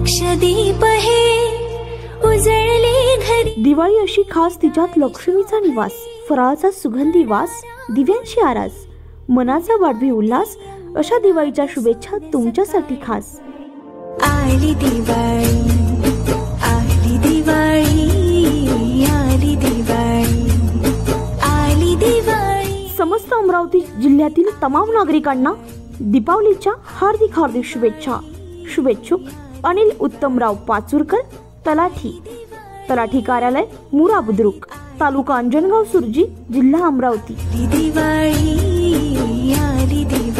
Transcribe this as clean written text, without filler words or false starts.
लक्षदीप हे उजळले घरी। दिवाळी अशी खास, तिच्यात लक्ष्मीचा निवास, फराळाचा सुगंधी वास, दिव्यांची आरास, मनाचा वाढवी उल्हास, अशा दिवाळीच्या शुभेच्छा तुमच्यासाठी खास। आली दिवाळी, आली दिवाळी, आली दिवाळी, आली दिवाळी। समस्त अमरावती जिल्ह्यातील तमाम नागरिकांना दीपावलीच्या हार्दिक हार्दिक शुभेच्छा। शुभेच्छुक अनिल उत्तमराव पाचुरकर, तलाठी कार्यालय मुरा बुद्रुक, तालुका अंजनगाव सुरजी, जिल्हा अमरावती। दिवाळी, आली दिवाळी।